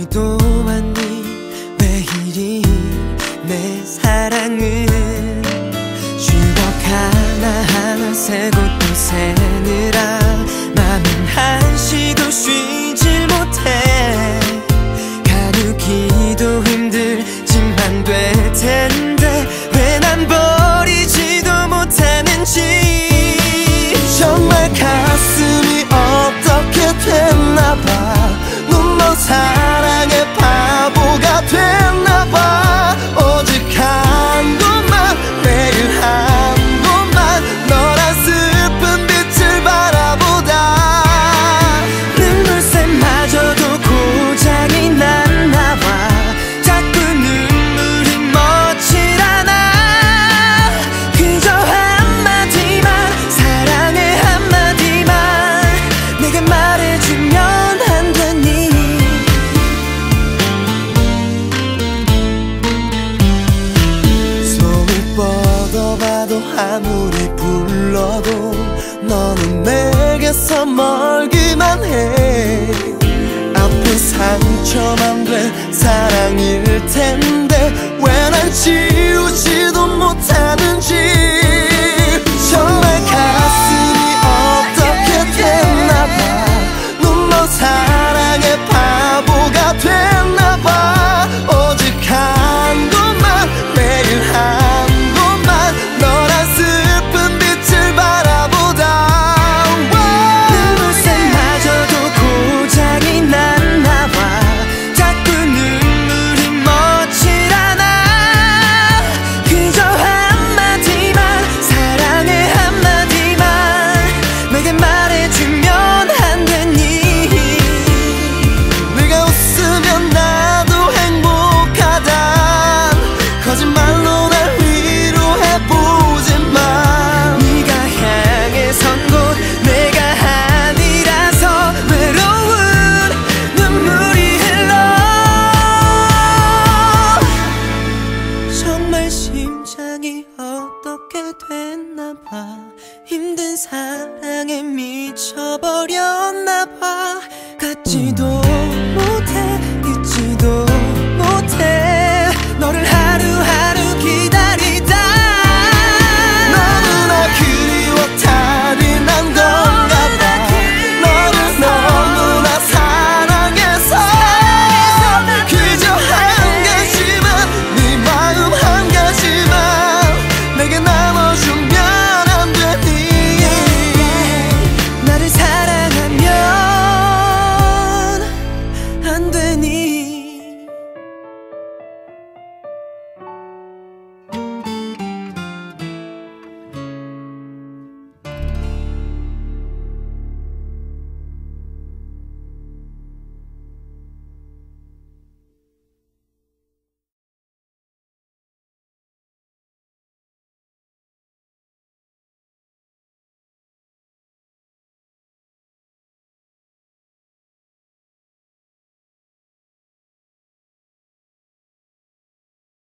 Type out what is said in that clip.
알지도 않니 왜 이리 내 사랑은 추억 하나하나 세고 또 세느라 맘은 한시도 쉬질 못해. 가누기도 힘들지만 될 텐데 왜 난 버리지도 못하는지. 정말 가슴이 어떻게 됐나봐. 눈먼 사랑의 바보가 됐나봐. 오직 한 곳만, 매일 한 곳만 너란 슬픈 빛을 바라보다 눈물샘마저도 고장이 났나봐. 자꾸 눈물이 멎질 않아. 그저 한마디만, 사랑의 한마디만 내게 말해주면 안 되니. 손을 뻗어봐도 아무리 불러도 너는 내게서 멀기만 해. 아픈 상처만 된 사랑일 텐데 왜 날 지우지도 못하는지. 정말 가슴이 어떻게 됐나봐. 눈먼 사랑의 바보가 됐나봐. 오직 한 곳만, 매일 한 곳만 너란 슬픈 빛을 바라보다 눈물샘마저도 고장이 났나봐. 자꾸 눈물이 멎질 않아. 그저 한마디만, 사랑의 한마디만 내게 말해주면 안 되니. 네가 웃으면 나도 행복하단 거짓말로 날 위로해보지만 네가 향해 선 곳 내가 아니라서 외로운 눈물이 흘러. 정말 심장이 어떻게 됐나봐. 힘든 사랑에 미쳐버렸나봐. 갖지도 못해, 잊지도 못해 너를 하루하루 기다리다. 너무나 그리워 탈이 난 건가봐. 너를 너무나 사랑해서 그저 한 가지만, 네 마음 한 가지만 내게 나눠주면 안 되니. 나를 사랑하면 안 되니.